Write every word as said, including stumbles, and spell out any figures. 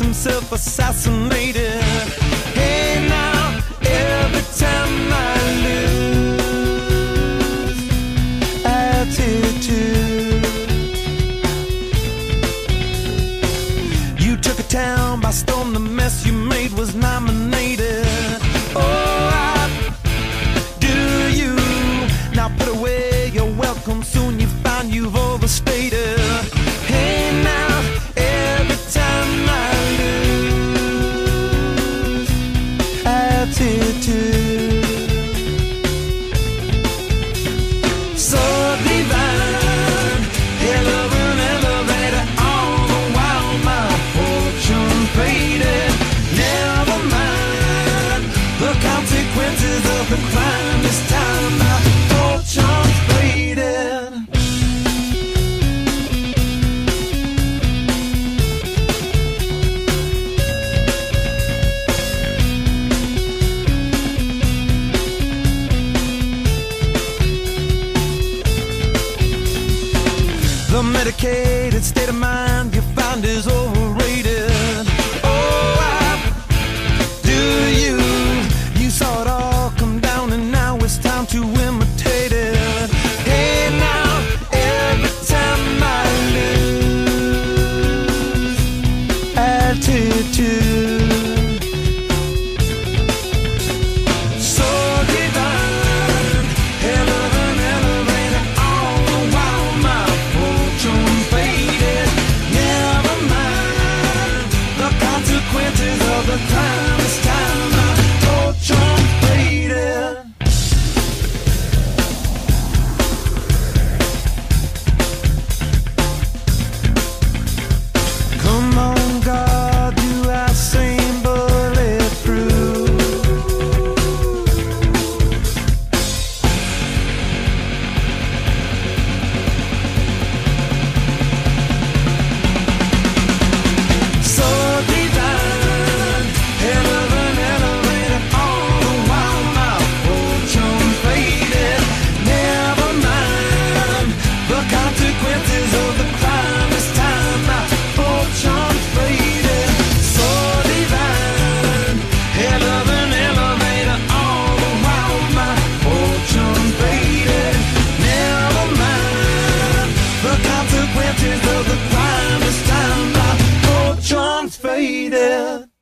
himself assassinated. Hey now, every time I lose attitude. You took a town by storm, the mess you made was nominated. Oh, I do you. Now put away your welcome, soon you find you've overstated. Hey now, every time I lose attitude. So divine, hell of an elevator, all the while my fortune faded. Never mind the consequences of the crime, this time my fortune faded. The medicated state of mind you find is overrated. Oh, I do you. You saw it all come down and now it's time to imitate it. Hey now, every time I lose attitude. So divine, hell of an elevator, all the while my fortune faded. Never mind the consequences of the crime, this time my fortune faded. Come on, God, do I seem bulletproof? So divine, hell of an elevator, all the while my fortune faded. Never mind the consequences of the crime, this time my fortune faded. So divine, hell of an elevator, all the while my fortune faded. Never mind the consequences of the crime, this time my fortune's faded.